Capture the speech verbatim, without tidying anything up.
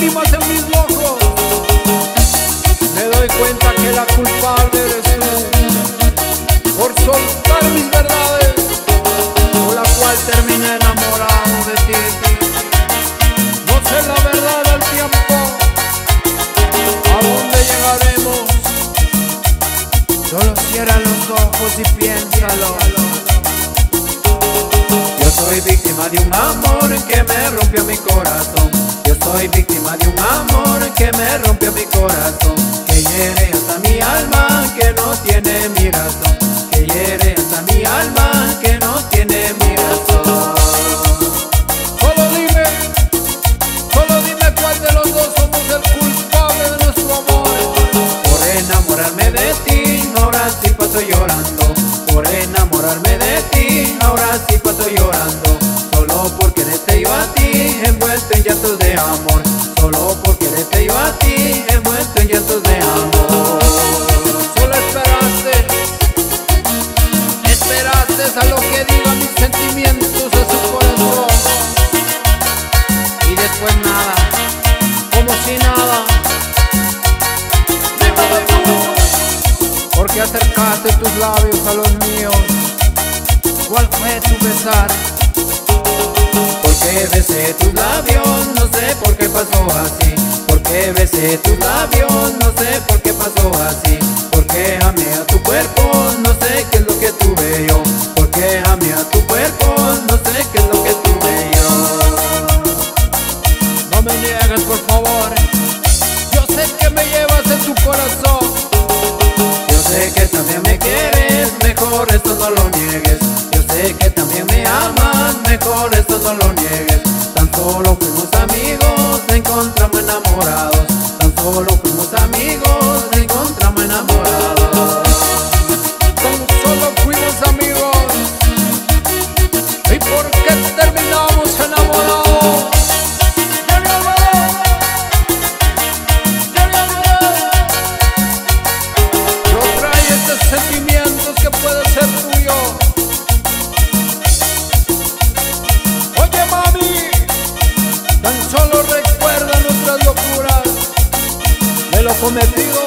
lágrimas en mis ojos, me doy cuenta que la culpable eres tú, por soltar mis verdades, por la cual terminé enamorado de ti. No sé la verdad del tiempo, a dónde llegaremos. Solo cierra los ojos y piénsalo. Yo soy víctima de un amor que me rompió mi corazón. Yo soy víctima de un amor que me rompió mi corazón, que hiere hasta mi alma, que no tiene mi razón, que hiere hasta mi alma, que no tiene mi razón. Solo dime, solo dime cuál de los dos somos el culpable de nuestro amor. Por enamorarme de ti, ahora sí paso llorando. Por enamorarme de ti, ahora sí paso llorando. Solo por quererte yo a ti, envuelto en llantos de amor. Solo por quererte yo a ti, envuelto en llantos de amor. Solo esperaste, esperaste a lo que digan mis sentimientos a su corazón, y después nada, como si nada. Dímelo tú, porque acercaste tus labios a los míos. ¿Cuál fue tu besar? Porque besé tus labios, no sé por qué pasó así. Porque besé tus labios, no sé por qué pasó así. Porque amé a tu cuerpo, no sé qué es lo que tuve yo. Porque amé a tu cuerpo, no sé qué es lo que tuve yo. No me niegues, por favor. Yo sé que me llevas en tu corazón. Yo sé que también me quieres, mejor esto no lo niegues. Yo sé que también me amas, mejor esto no lo niegues. Tan solo fuimos amigos, nos encontramos enamorados. Tan solo fuimos amigos, nos encontramos enamorados. Tan solo fuimos amigos, ¿y por qué terminamos enamorados? Yo trae estos sentimientos que puede ser tuyo. Oye mami, tan solo recuerda nuestras locuras, de lo cometido